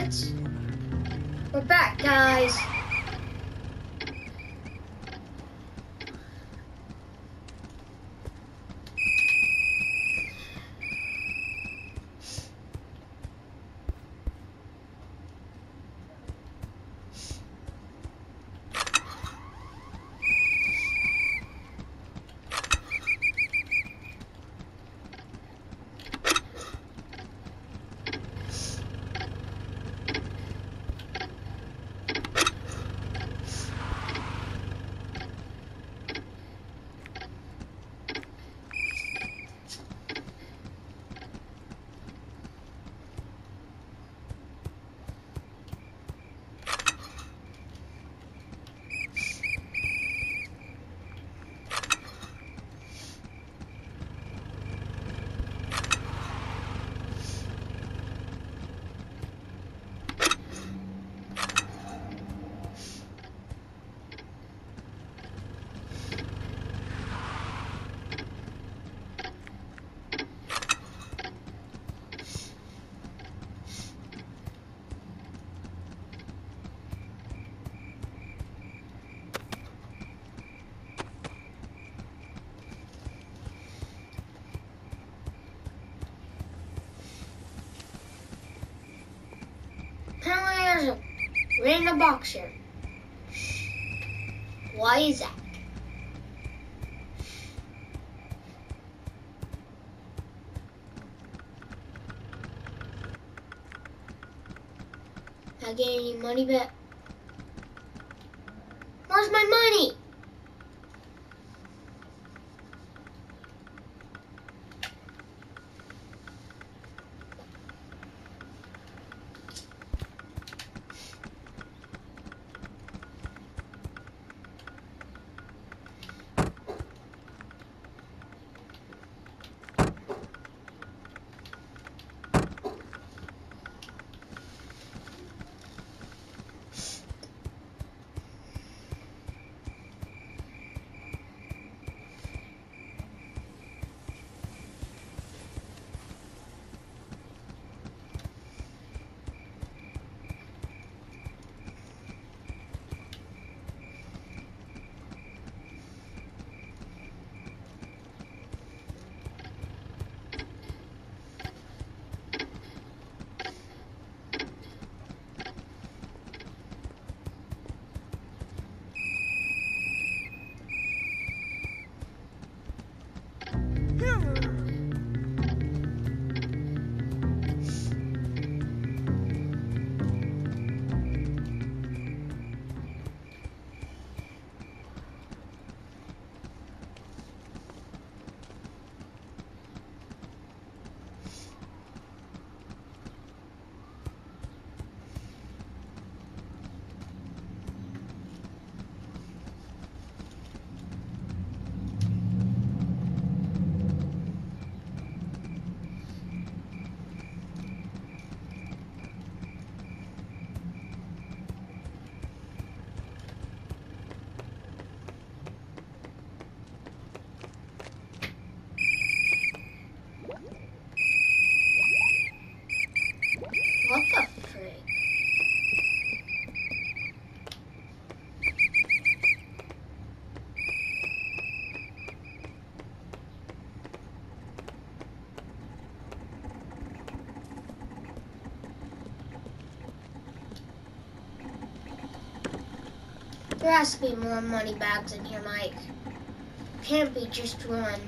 minutes. We're back, guys. Apparently there's a random box here. Why is that? Not getting any money back. Where's my money? What the frick? There has to be more money bags in here, Mike. Can't be just one.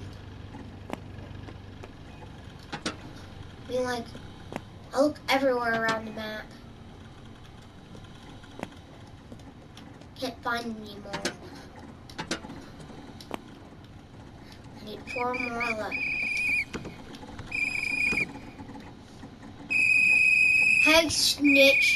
I mean, like, I look everywhere around the map. Can't find any more. I need 4 more left. Hey, snitch.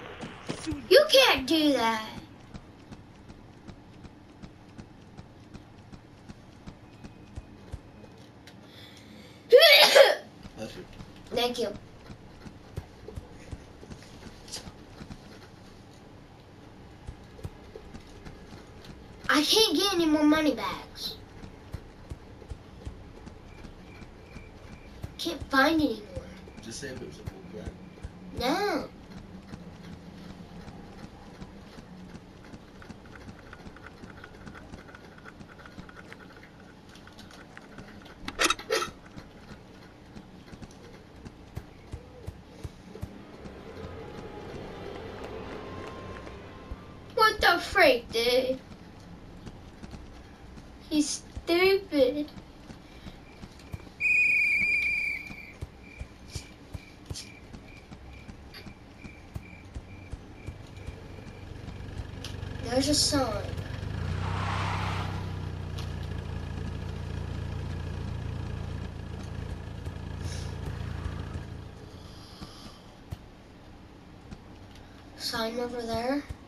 You can't do that. Thank you. I can't get any more money bags. Can't find any more. Just say if it was a full black. No. What the freak, dude? He's stupid. There's a sign. Sign over there.